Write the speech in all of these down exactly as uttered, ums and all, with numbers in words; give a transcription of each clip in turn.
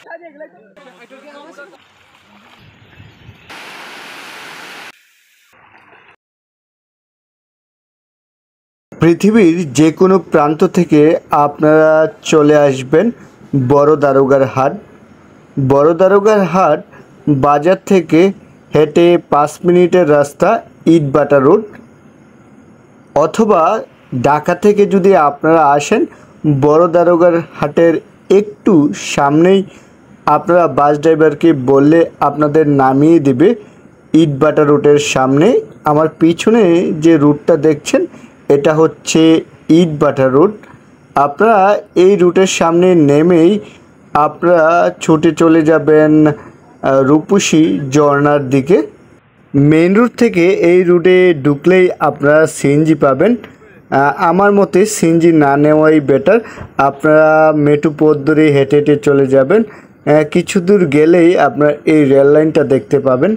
পৃথিবীর যে কোনো প্রান্ত থেকে আপনারা চলে আসবেন বড় দারোগার হাট। বড় দারোগার হাট বাজার থেকে হেঁটে পাঁচ মিনিটের রাস্তা, ইটভাটা রোড। অথবা ঢাকা থেকে যদি আপনারা আসেন, বড় দারোগার হাটের একটু সামনেই আপনারা বাস ড্রাইভারকে বললে আপনাদের নামিয়ে দেবে ইটভাটা রোডের সামনে। আমার পিছনে যে রুটটা দেখছেন এটা হচ্ছে ইটভাটা রোড। আপনারা এই রুটের সামনে নেমেই আপনারা ছুটে চলে যাবেন রূপসী ঝর্ণার দিকে। মেইন রোড থেকে এই রুটে ঢুকলেই আপনারা সিএনজি পাবেন। আমার মতে সিএনজি না নেওয়াই বেটার। আপনারা মেট্রো পথ ধরে হেঁটে হেঁটে চলে যাবেন, কিছু দূর গেলেই আপনারা এই রেল লাইনটা দেখতে পাবেন।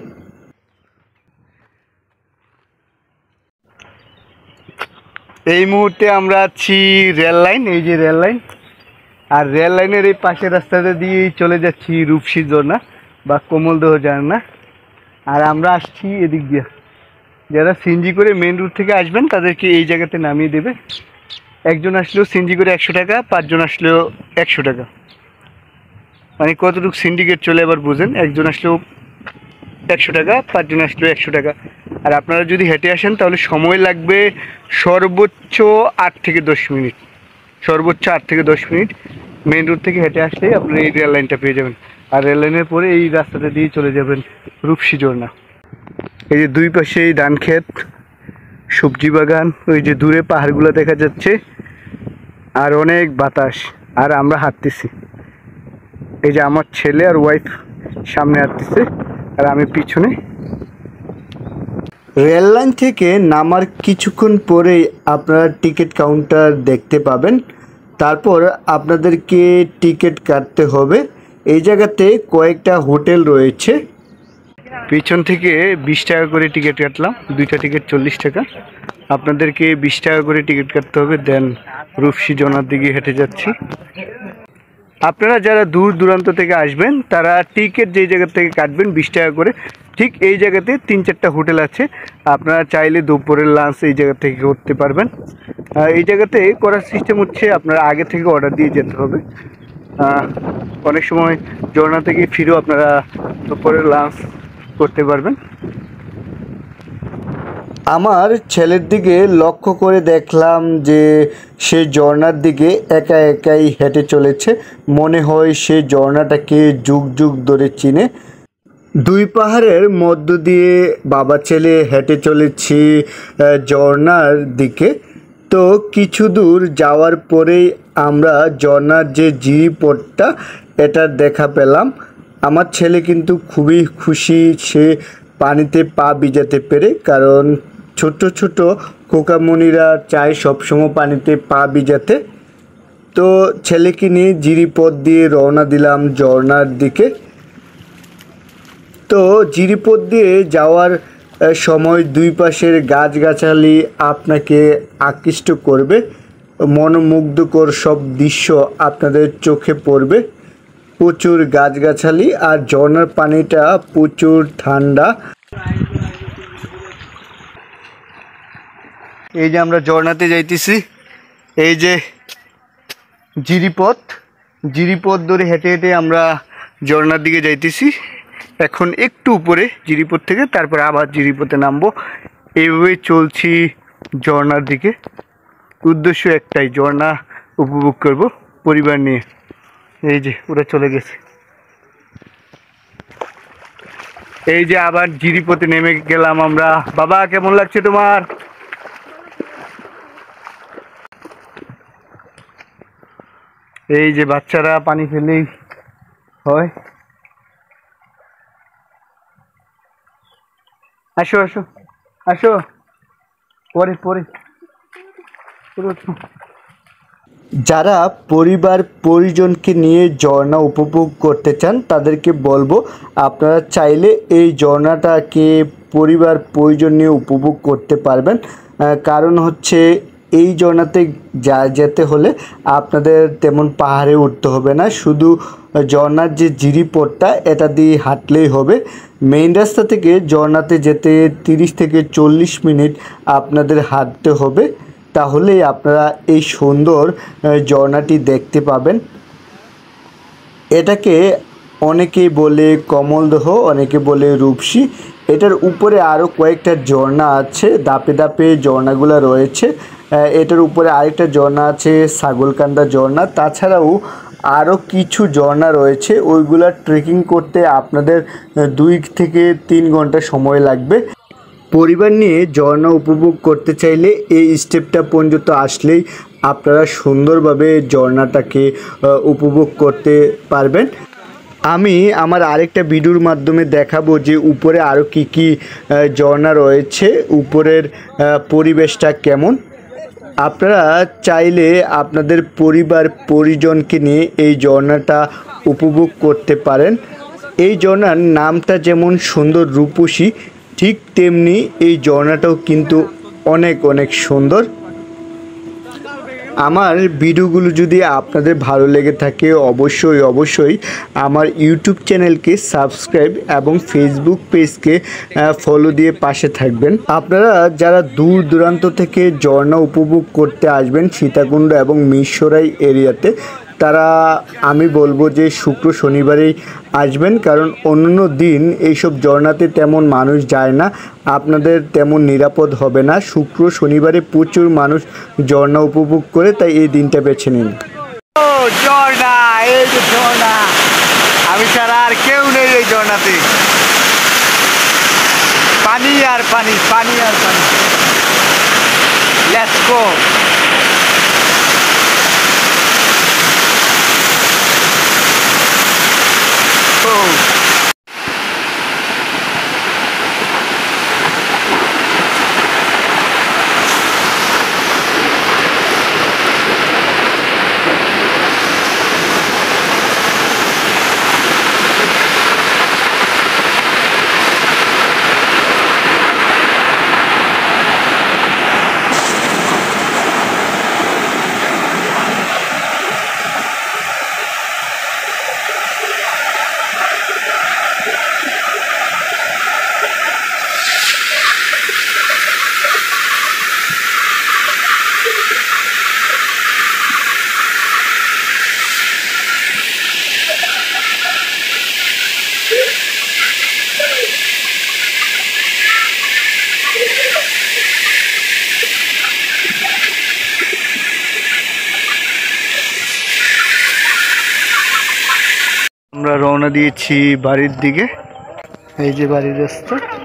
এই মুহূর্তে আমরা আছি রেল লাইন, এই যে রেল লাইন, আর রেল লাইনের এই পাশের রাস্তাটা দিয়েই চলে যাচ্ছি রূপসী ঝর্ণা বা কমলদহ ঝর্ণা। আর আমরা আসছি এদিক দিয়ে। যারা সিএনজি করে মেন রুট থেকে আসবেন তাদেরকে এই জায়গাতে নামিয়ে দেবে। একজন আসলেও সিএনজি করে একশো টাকা, পাঁচজন আসলেও একশো টাকা। মানে কতটুকু সিন্ডিকেট চলে এবার বুঝেন। একজন আসলেও একশো টাকা, পাঁচজন আসলেও একশো টাকা। আর আপনারা যদি হেঁটে আসেন তাহলে সময় লাগবে সর্বোচ্চ আট থেকে দশ মিনিট সর্বোচ্চ আট থেকে দশ মিনিট মেন রোড থেকে হেঁটে আসলেই আপনারা এই রেল লাইনটা পেয়ে যাবেন। আর রেল লাইনের পরে এই রাস্তাটা দিয়ে চলে যাবেন রূপসী ঝর্ণা। এই যে দুই পাশে এই ধান ক্ষেত, সবজি বাগান, ওই যে দূরে পাহাড়গুলো দেখা যাচ্ছে, আর অনেক বাতাস। আর আমরা হাঁটতেছি, এই যে আমার ছেলে আর ওয়াইফ সামনে হাঁটতেছে আর আমি পিছনে। রেল লাইন থেকে নামার কিছুক্ষণ পরেই আপনারা টিকিট কাউন্টার দেখতে পাবেন। তারপর আপনাদেরকে টিকিট কাটতে হবে। এই জায়গাতে কয়েকটা হোটেল রয়েছে। পিছন থেকে বিশ টাকা করে টিকিট কাটলাম, দুইটা টিকিট চল্লিশ টাকা। আপনাদেরকে বিশ টাকা করে টিকিট কাটতে হবে। দেন রূপসী ঝর্ণার দিকে হেঁটে যাচ্ছি। আপনারা যারা দূর দূরান্ত থেকে আসবেন তারা টিকিট যেই জায়গা থেকে কাটবেন বিশ টাকা করে, ঠিক এই জায়গাতে তিন চারটা হোটেল আছে। আপনারা চাইলে দুপুরের লাঞ্চ এই জায়গা থেকে করতে পারবেন। এই জায়গাতে করার সিস্টেম হচ্ছে আপনারা আগে থেকে অর্ডার দিয়ে যেতে হবে। অনেক সময় ঝর্ণা থেকে ফিরেও আপনারা দুপুরের লাঞ্চ করতে পারবেন। আমার ছেলের দিকে লক্ষ্য করে দেখলাম যে সে ঝর্ণার দিকে একা একাই হেঁটে চলেছে। মনে হয় সে ঝর্ণাটাকে যুগ যুগ ধরে চিনে। দুই পাহাড়ের মধ্য দিয়ে বাবা ছেলে হেঁটে চলেছি ঝর্ণার দিকে। তো কিছু দূর যাওয়ার পরেই আমরা ঝর্ণার যে জিরিপথটা এটা দেখা পেলাম। আমার ছেলে কিন্তু খুবই খুশি সে পানিতে পা ভিজাতে পেরে, কারণ ছোট ছোট খোকামণিরা চায় সবসময় পানিতে পা ভিজাতে। তো ছেলেকে নিয়ে জিরিপথ দিয়ে রওনা দিলাম ঝর্ণার দিকে। তো জিরিপথ দিয়ে যাওয়ার সময় দুই পাশের গাছগাছালি আপনাকে আকৃষ্ট করবে, মনোমুগ্ধকর সব দৃশ্য আপনাদের চোখে পড়বে। প্রচুর গাছগাছালি আর ঝর্ণার পানিটা প্রচুর ঠান্ডা। এই যে আমরা ঝর্ণাতে যাইতেছি, এই যে জিরিপথ, জিরিপথ ধরে হেঁটে হেঁটে আমরা ঝর্ণার দিকে যাইতেছি। এখন একটু উপরে জিরিপথ থেকে, তারপর আবার জিরিপথে নামবো। এইভাবেই চলছি ঝর্ণার দিকে। উদ্দেশ্য একটাই, ঝর্ণা উপভোগ করব পরিবার নিয়ে। এই যে ওরা চলে গেছে। এই যে আবার জিরিপথে নেমে গেলাম আমরা। বাবা কেমন লাগছে তোমার? এই যে বাচ্চারা পানি ফেলেই হয়। আসো আসো আসো, পরে পরে। যারা পরিবার পরিজনকে নিয়ে ঝর্ণা উপভোগ করতে চান তাদেরকে বলবো আপনারা চাইলে এই ঝর্ণাটাকে পরিবার পরিজন নিয়ে উপভোগ করতে পারবেন। কারণ হচ্ছে এই ঝর্ণাতে যা যেতে হলে আপনাদের তেমন পাহাড়ে উঠতে হবে না, শুধু ঝর্ণার যে জিরিপথটা এটা দিয়ে হাঁটলেই হবে। মেইন রাস্তা থেকে ঝর্ণাতে যেতে তিরিশ থেকে চল্লিশ মিনিট আপনাদের হাঁটতে হবে, তাহলেই আপনারা এই সুন্দর ঝর্ণাটি দেখতে পাবেন। এটাকে অনেকেই বলে কমলদহ, অনেকে বলে রূপসী। এটার উপরে আরও কয়েকটা ঝর্ণা আছে, দাপে দাপে ঝর্ণাগুলো রয়েছে। এটার উপরে আরেকটা ঝর্ণা আছে ছাগলকান্দা ঝর্ণা। তাছাড়াও আরও কিছু ঝর্ণা রয়েছে, ওইগুলা ট্রেকিং করতে আপনাদের দুই থেকে তিন ঘন্টা সময় লাগবে। পরিবার নিয়ে ঝর্ণা উপভোগ করতে চাইলে এই স্টেপটা পর্যন্ত আসলেই আপনারা সুন্দরভাবে ঝর্ণাটাকে উপভোগ করতে পারবেন। আমি আমার আরেকটা ভিডিওর মাধ্যমে দেখাবো যে উপরে আরও কী কী ঝর্ণা রয়েছে, উপরের পরিবেশটা কেমন। আপনারা চাইলে আপনাদের পরিবার পরিজনকে নিয়ে এই ঝর্ণাটা উপভোগ করতে পারেন। এই ঝর্ণার নামটা যেমন সুন্দর রূপসী, ঠিক তেমনি এই ঝর্ণাটাও কিন্তু অনেক অনেক সুন্দর। আমার ভিডিওগুলো যদি আপনাদের ভালো লেগে থাকে অবশ্যই অবশ্যই আমার ইউটিউব চ্যানেলকে সাবস্ক্রাইব এবং ফেসবুক পেজকে ফলো দিয়ে পাশে থাকবেন। আপনারা যারা দূর দূরান্ত থেকে ঝর্ণা উপভোগ করতে আসবেন সীতাকুণ্ড এবং মিরসরাই এরিয়াতে, তারা আমি বলবো যে শুক্র শনিবারেই আসবেন, কারণ অন্য দিন এইসব ঝর্ণাতে তেমন মানুষ যায় না, আপনাদের তেমন নিরাপদ হবে না। শুক্র শনিবারে প্রচুর মানুষ ঝর্ণা উপভোগ করে, তাই এই দিনটা বেছে নিন। ও ঝর্ণা, এই যে ঝর্ণা, আমি ছাড়া আর কেউ নেই এই ঝর্ণাতে। পানি আর পানি, পানি আর পানি। Let's go. আমরা রওনা দিয়েছি বাড়ির দিকে, এই যে বাড়ির রাস্তা।